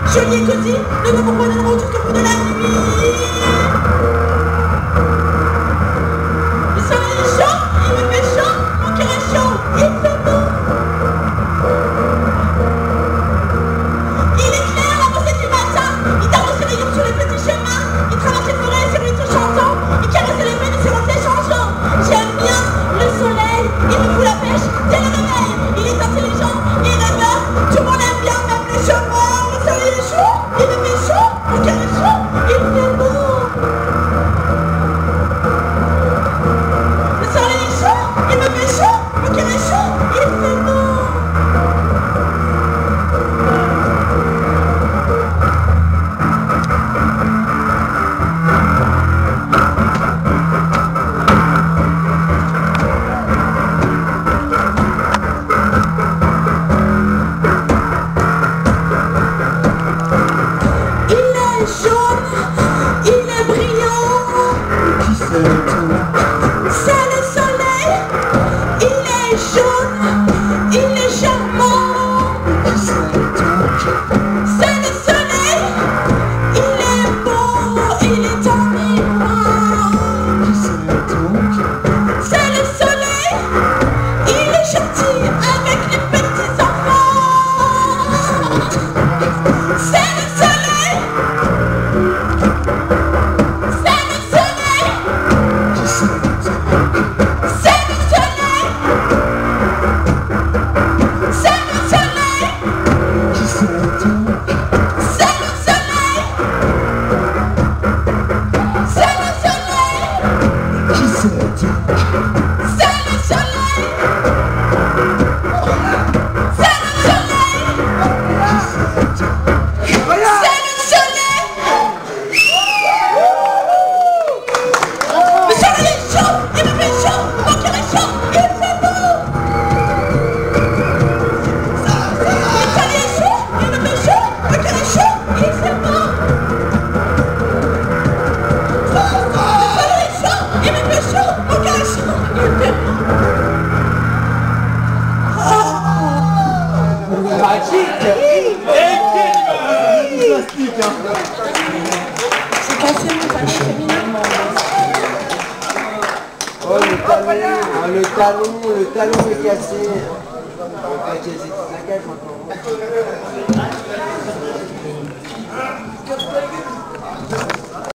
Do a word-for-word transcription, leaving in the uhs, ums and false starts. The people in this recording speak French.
Joli et cosy, nous nous promenons jusqu'au bout de la nuit. Le soleil est chaud, il me fait chaud, mon cœur est chaud, il fait beau. Il est clair, avancé du matin, il tarde ses rayons sur les petits chemins, il traverse les forêts sur une chanson, il caresse les veines sur ses chansons. J'aime bien le soleil, il me fout la pêche dès le réveil, il est intelligent, il rêveur, tout le monde aime bien, même les chômeurs. Le soleil est chaud, il me fait chaud, mon cœur est chaud, il fait beau. Le soleil est chaud, il me fait chaud, mon cœur est chaud, il fait beau. C'est le soleil, il est jaune, il est charmant. C'est le soleil, il est beau, il est ennuyant. C'est le soleil, il est gentil avec les petits enfants. C'est le soleil. C'est passé mon talon féminin. Oh le talon, oh, le talon, le talon est cassé. On va casser toute la cage maintenant.